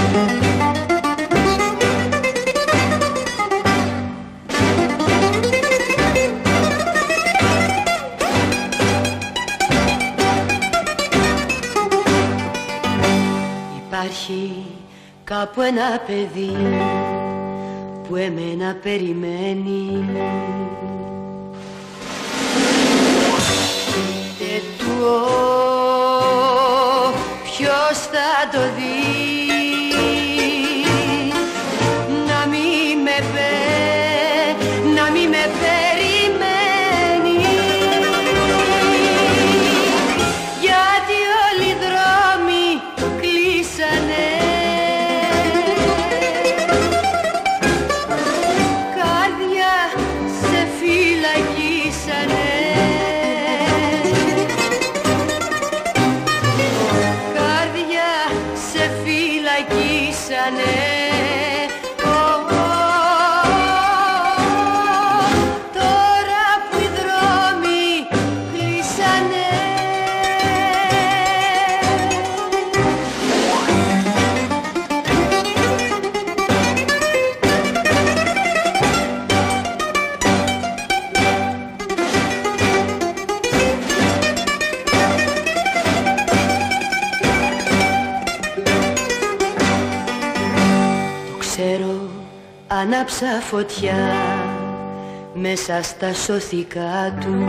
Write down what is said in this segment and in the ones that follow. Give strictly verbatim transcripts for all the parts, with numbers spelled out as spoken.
Υπάρχει κάπου ένα παιδί που εμένα περιμένει, και του ποιος θα το δει, να μη με πέ, να μη με περιμένει, γιατί όλοι οι δρόμοι κλείσανε, καρδιά σε φυλακίσανε, καρδιά σε φυλακίσανε. Ξέρω, άναψα φωτιά μέσα στα σωθικά του,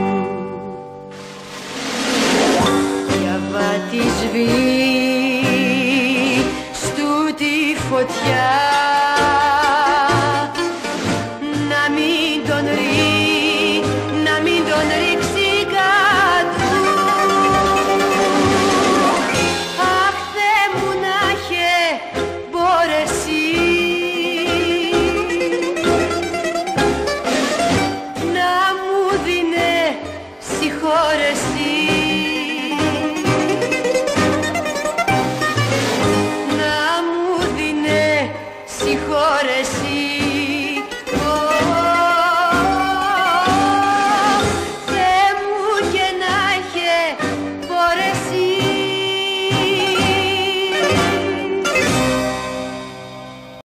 διαβάτη σβή στούτη φωτιά.